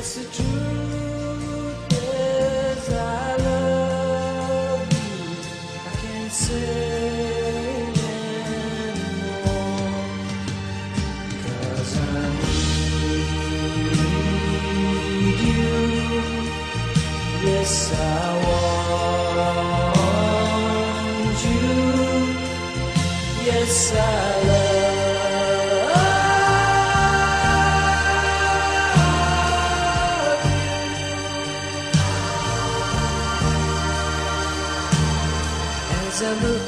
Yes, the truth is I love you. I can't say anymore, 'cause I need you. Yes, I want you. Yes, I love as I look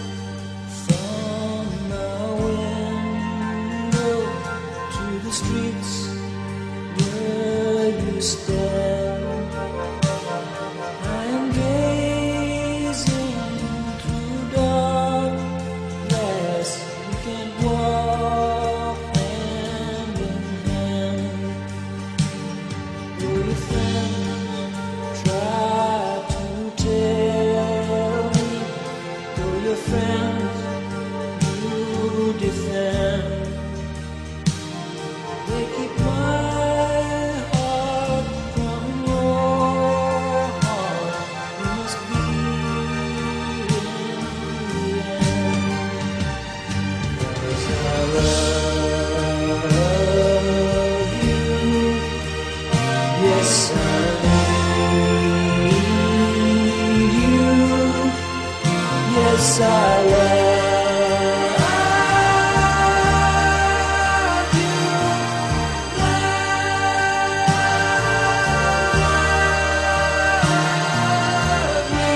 from my window to the streets where you stand. I am gazing through darkness. You can't walk hand in hand. Will your friends try to tell me? Will your friends you defend? They keep my heart from your heart. You must be in the end. 'Cause I love you. Yes, I need you. Yes, I love you. Love you.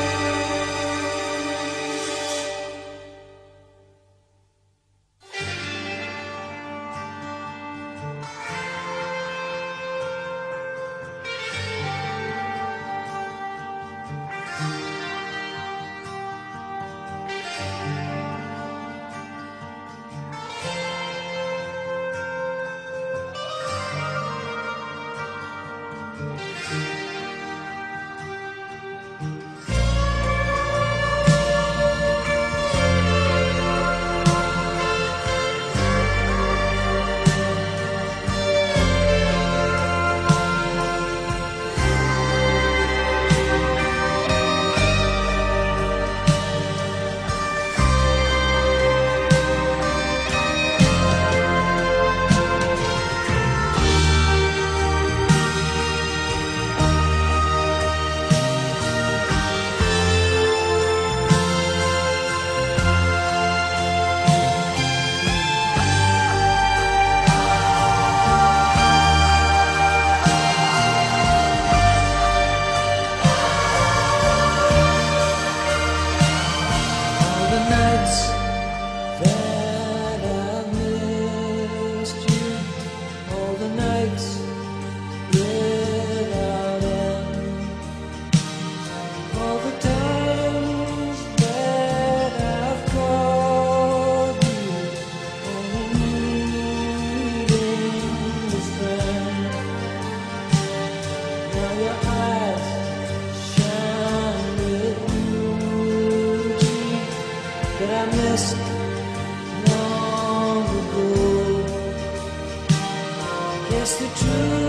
All the nights that I've missed you, all the nights without end, all the times that I've called you, only needing a friend. Now your eyes shine with beauty that I missed long ago. Yes, the truth